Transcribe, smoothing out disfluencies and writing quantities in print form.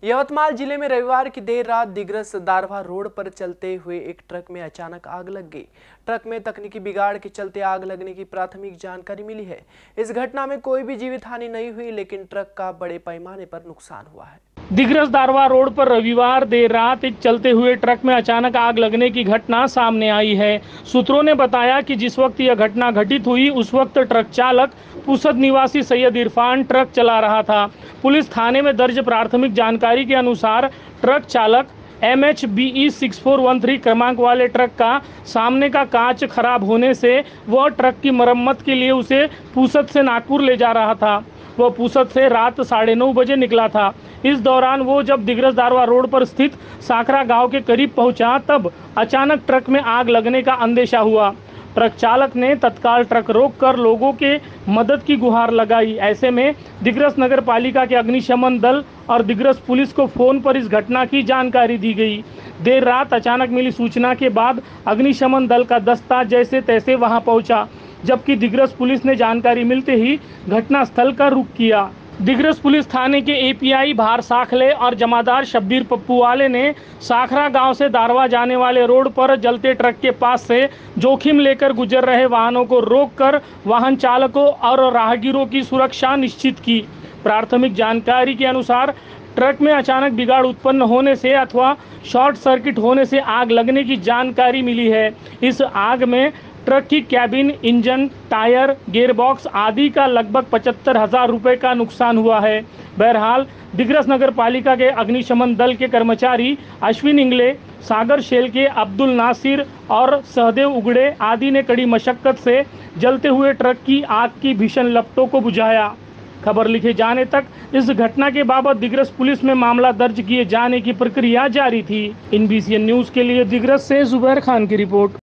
यवतमाल जिले में रविवार की देर रात दिग्रस दारवा रोड पर चलते हुए एक ट्रक में अचानक आग लग गई। ट्रक में तकनीकी बिगाड़ के चलते आग लगने की प्राथमिक जानकारी मिली है। इस घटना में कोई भी जीवित हानि नहीं हुई, लेकिन ट्रक का बड़े पैमाने पर नुकसान हुआ है। दिग्रस दारवा रोड पर रविवार देर रात एक चलते हुए ट्रक में अचानक आग लगने की घटना सामने आई है। सूत्रों ने बताया कि जिस वक्त यह घटना घटित हुई उस वक्त ट्रक चालक पुसद निवासी सैयद इरफान ट्रक चला रहा था। पुलिस थाने में दर्ज प्राथमिक जानकारी के अनुसार ट्रक चालक MHBE 6413 क्रमांक वाले ट्रक का सामने का कांच खराब होने से वह ट्रक की मरम्मत के लिए उसे पुसद से नागपुर ले जा रहा था। वह पुसद से रात 9:30 बजे निकला था। इस दौरान वो जब दिग्रस दारवा रोड पर स्थित साखरा गांव के करीब पहुंचा तब अचानक ट्रक में आग लगने का अंदेशा हुआ। ट्रक चालक ने तत्काल ट्रक रोककर लोगों के मदद की गुहार लगाई। ऐसे में दिग्रस नगर पालिका के अग्निशमन दल और दिग्रस पुलिस को फोन पर इस घटना की जानकारी दी गई। देर रात अचानक मिली सूचना के बाद अग्निशमन दल का दस्ता जैसे तैसे वहां पहुंचा, जबकि दिग्रस पुलिस ने जानकारी मिलते ही घटनास्थल का रुख किया। दिग्रस पुलिस थाने के API भार साखले और जमादार शब्बीर पप्पू वाले ने साखरा गांव से दारवा जाने वाले रोड पर जलते ट्रक के पास से जोखिम लेकर गुजर रहे वाहनों को रोककर वाहन चालकों और राहगीरों की सुरक्षा निश्चित की। प्राथमिक जानकारी के अनुसार ट्रक में अचानक बिगाड़ उत्पन्न होने से अथवा शॉर्ट सर्किट होने से आग लगने की जानकारी मिली है। इस आग में ट्रक की कैबिन, इंजन, टायर, गियरबॉक्स आदि का लगभग 75,000 रुपये का नुकसान हुआ है। बहरहाल दिग्रस नगर पालिका के अग्निशमन दल के कर्मचारी अश्विन इंगले, सागर शेल के अब्दुल नासिर और सहदेव उगड़े आदि ने कड़ी मशक्कत से जलते हुए ट्रक की आग की भीषण लपटों को बुझाया। खबर लिखे जाने तक इस घटना के बाबत दिग्रस पुलिस में मामला दर्ज किए जाने की प्रक्रिया जारी थी। INBCN न्यूज़ के लिए दिग्रस से जुबैर खान की रिपोर्ट।